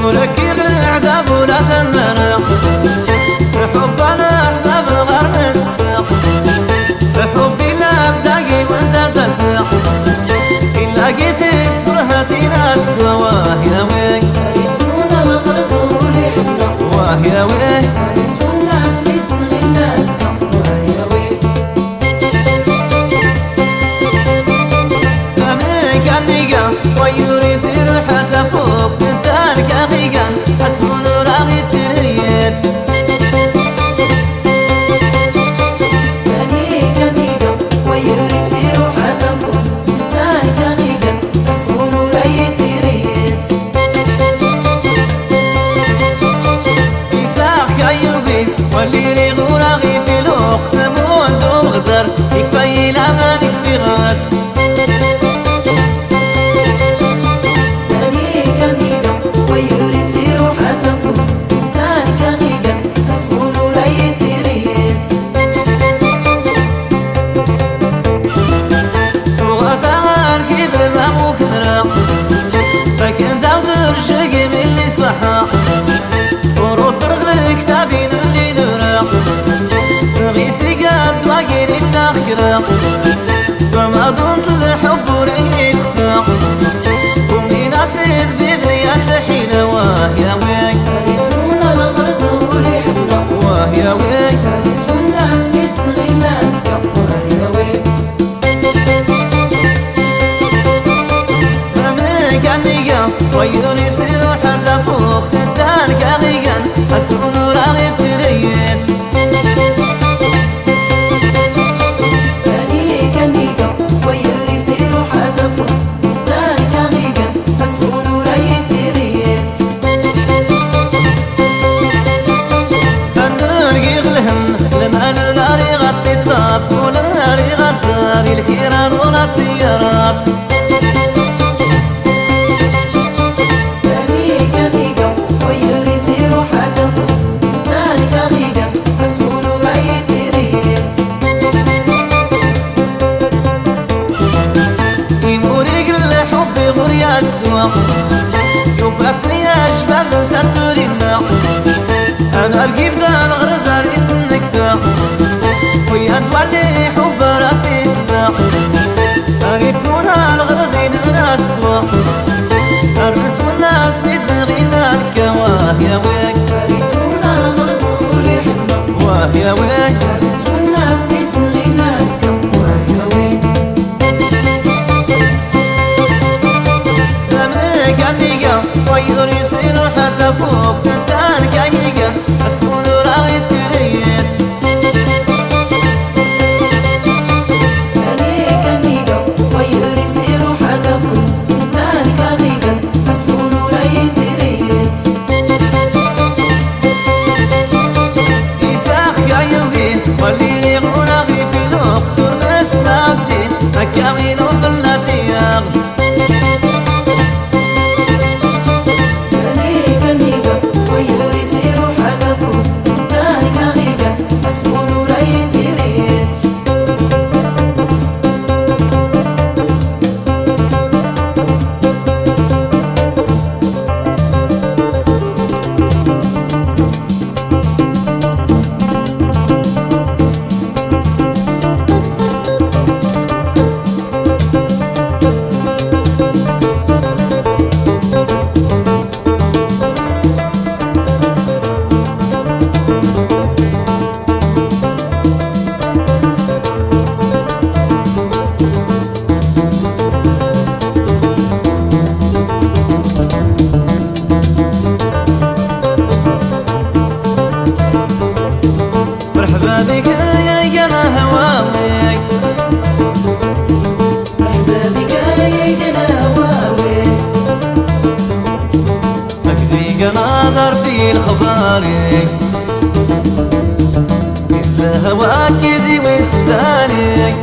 ولك العذاب ولا ثمنه حبنا احباب الغار مسقسق حبي لا بداقي وانت تسق إن لقيت اسمها في ناس واه يا ويك ريتونا الغرب ولي حنا واه يا ويك نسوى الناس تتغنى واه يا ويك فمنك عنيقا ويوري سير حتى فوق تنتانك أغيقا أسمون راغي تريت واللي ريغو راغي في لوق تمون دوم غدر يكفي لا ما في غاس دانيكا ميقا ويوري سيرو حتى فوق تانيكا ميقا اسمونو لا يديريت فوق أتغال كبر ما مو كثرة فكن داودر شقي من اللي صحا ورود برغل كتابين اللي نرى صغي سيقاد واقين التاخرة وما دونت الحب وريه يخفى ومين أصيد بابني الحيلة واه يا ويك ريتونا الغرب ولي حنا واه يا ويك نسوى الناس تتغنى واه يا ويك فمنك عنيقا ويوني سيرو حتى فوق تنتانك أغيقا أسمون راغي تريت دانيكا ميقا ويوري سيرو حتى فوق تانيكا ميقا اسمونو لا يديريت فنرقي غلهم لما نلاري غطي الطاف ونلاري غطاري الكيران ولا الطيارات دانيكا ميقا ويوري سيرو حتى فوق تانيكا ميقا اسمونو لا يديريت يموريق الحب غريا السوا يوفقني أشباب ساتورينا أنا القيب ذا الغرزة لتنكفى ويا تولي حب راسي سلا أريتمونا الغرضين من أسوا الرس والناس متغينا الكواه يا ويك ريتونا الغرب ولي حنا واه يا ويك نسوى الناس تتغنى واه يا ويك فمنك عنيقا ويدور يصيروا حتى فوق تنتانك أيقا أسمون راغي تريت دانيكا ميقا ويوري سيرو حتى فوق تانيكا ميقا اسمونو لا يديريت يساخ يعيوقي واللي ريغو راغي في لوق ترمس ناقدين أكاوين وفلاتيام دانيكا ميقا ويوري سيرو حتى فوق تانيكا ميقا اسمونو لا يديريت مرحبا بك يا جنا هواويك مرحبا بك يا جنا هواويك مكفي ناظر في الخبارك مثل هواك ذي وسدانك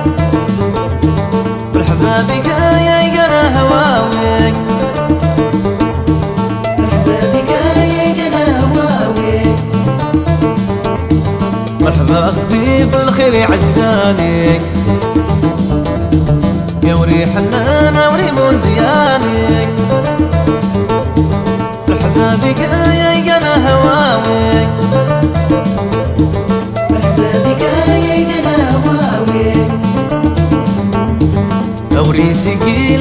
مرحبا بك يا جنا هواويك مرحبا بك يا جنا هواويك مرحبا اختي في الخير عزانك يا وري حنانة وري مونديانك مرحبا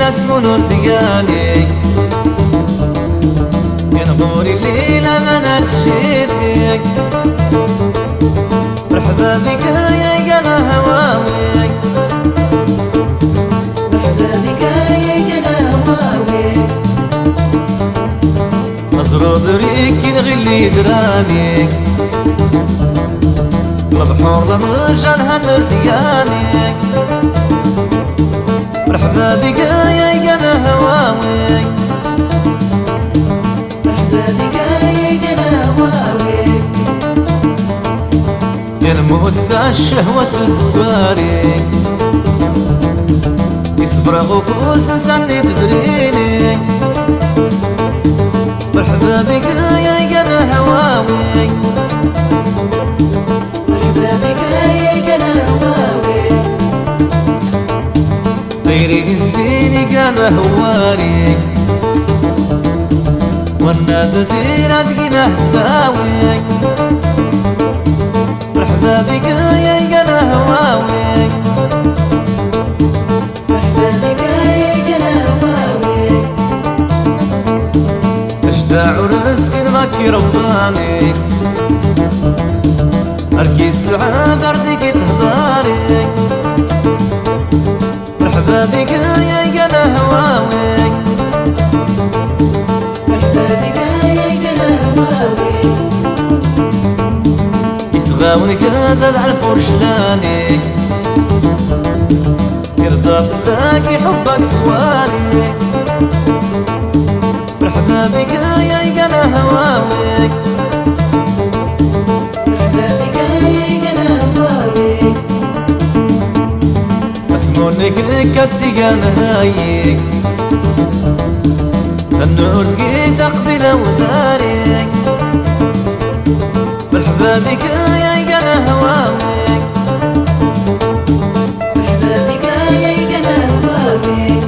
اسمون ثقالي ينغوري الليلة ما نتشيفيك مرحبا بك يا قنا هواوي مرحبا بك يا قنا هواوي مزرو دريك ينغلي دراني البحور لمرجان هنرتياني مرحبا بك يا قنا هواوي مرحبا بك يا قنا هواوي ينموت ذا الشهوة سوزواري يصبر غفوس سني تدريني مرحبا بك يا قنا هواوي مرحبا بك يا قنا هواوي غيري الزيني قنا هواري والنادى ذينا بقينا هداوي مرحبا بك يا قنا هواوي مرحبا بك يا قنا هواوي اشداع رسين ماكي روضاني اركيس العاب ردك تهضاري مرحبا بك يا قنا هواوي مرحبا بك يا قنا هواوي يصغاونك هذا العلف ورشلاني يرضى فداك يحبك سواري مرحبا بك يا قنا هواوي مرحبا بك يا قنا هواوي مسمونك لك الدقان هايك النور لقيت اقبل وداري مرحبا بك يا قنا هواوي مرحبا بك يا قنا هواوي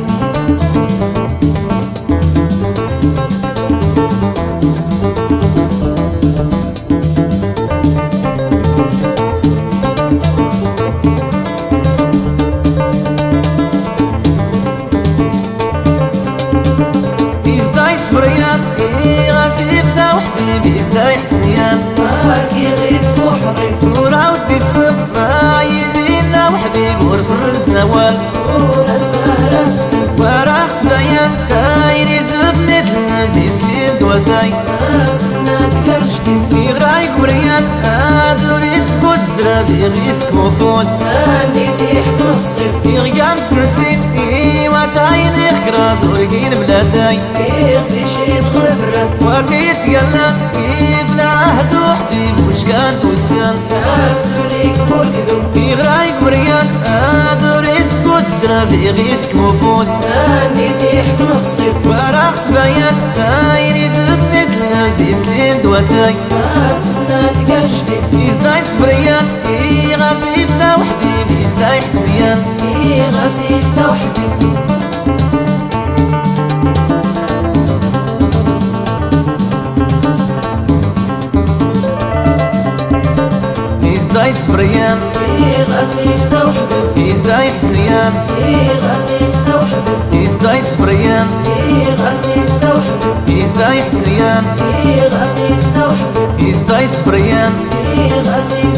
ازداي سبريان غاسيب ذا وحبيبي ازداي حسنيان ماركي غيف بحري وراود الصف عايدينا وحبيب ورفرز نوال ورسنا رسم وراقت بيان تايري زبنة النزيز ليد وتاي رسنا تكرشدي يغرايك وريان هادو ريسكو تزرب يغيسك وفوس راني تيحت نصف يغيام نسيت وتاين يخرا دورقين بلاتاي يغدي شيد غبرة وليت يلا كيف العهد وحبيب وش كان توسان تاسوليك مركدو يغرايك وريان هادو ريسكو تزرب يغيسك وفوس راني تيحت نصف وراقت بيان تايري زبنة النزيز ليد وتاي رسنا تكرشدي ازداي سبريان غاسيب ذا وحبيبي ازداي حسنيان غسيف توحدي ازداي سبريان غسيف توحدي ازداي حسنيان غسيف توحدي ازداي سبريان غسيف توحدي ازداي حسنيان غسيف توحدي ازداي سبريان غسيف